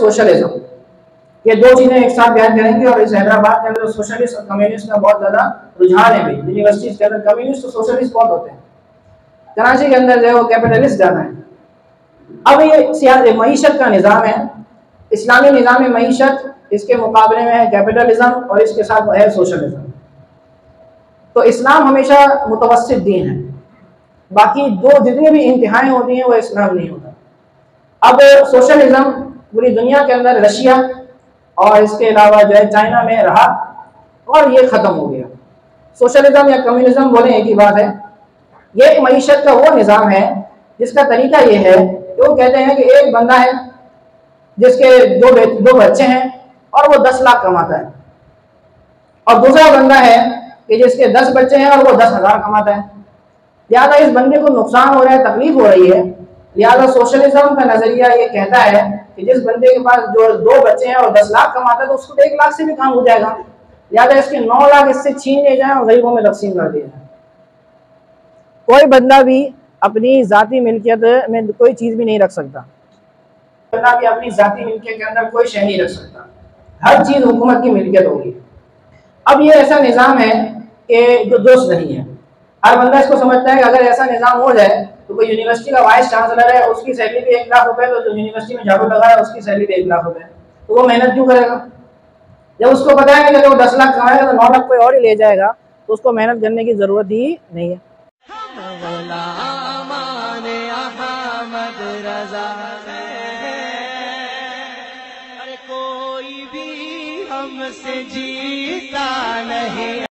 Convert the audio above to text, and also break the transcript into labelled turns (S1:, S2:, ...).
S1: Socialism. ये दो चीजें एक साथ बयान करेंगे। और इस हैदराबाद के अंदर सोशलिस्ट और कम्युनिस्ट का बहुत ज्यादा रुझान है। भी यूनिवर्सिटीज के अंदर कम्युनिस्ट और सोशलिस्ट बहुत होते हैं। कराची के अंदर जो है वो कैपिटलिस्ट ज्यादा है। अब ये मईशत का निज़ाम है, इस्लामी निज़ाम मईशत, इसके मुकाबले में है कैपिटलिज्म और इसके साथ है सोशलिज्म। तो इस्लाम हमेशा मुतवस्सित दीन है, बाकी दो जितनी भी इंतहाएं होती हैं वो इस्लाम नहीं होता। अब सोशलिज्म पूरी दुनिया के अंदर रशिया और इसके अलावा जो है चाइना में रहा और ये ख़त्म हो गया। सोशलिज्म या कम्युनिज्म बोले एक ही बात है। ये एक मईशत का वो निज़ाम है जिसका तरीका ये है कि वो कहते हैं कि एक बंदा है जिसके दो बच्चे हैं और वो 10 लाख कमाता है, और दूसरा बंदा है कि जिसके 10 बच्चे हैं और वो 10,000 कमाता है। लिहाजा इस बंदे को नुकसान हो रहा है, तकलीफ हो रही है। लिहाजा सोशलिज्म का नजरिया ये कहता है कि जिस बंदे के पास जो 2 बच्चे हैं और 10 लाख कमाता है तो उसको 1 लाख से भी काम हो जाएगा। लिहाजा इसके 9 लाख इससे छीन ले जाए और गरीबों में तकसीम कर दिया जाए। कोई बंदा भी अपनी जाती मिल्कियत में कोई चीज भी नहीं रख सकता, बंदा भी अपनी जाती मिल्कियत के अंदर कोई शय नहीं रख सकता, हर चीज हुकूमत की मिल्कियत होगी। अब ये ऐसा निज़ाम है कि जो दुरुस्त नहीं है। हर बंदा इसको समझता है कि अगर ऐसा निज़ाम हो जाए तो कोई यूनिवर्सिटी का वाइस चांसलर है, उसकी सैलरी भी 1 लाख रुपए, तो जो यूनिवर्सिटी में झाड़ू लगा है उसकी सैलरी भी 1 लाख रुपए, तो वो मेहनत क्यों करेगा? जब उसको पता है कि अगर वो 10 लाख कमाएगा तो 9 लाख कोई और ही ले जाएगा, तो उसको मेहनत करने की जरूरत ही नहीं है।
S2: कोई भी हमसे जीता नहीं।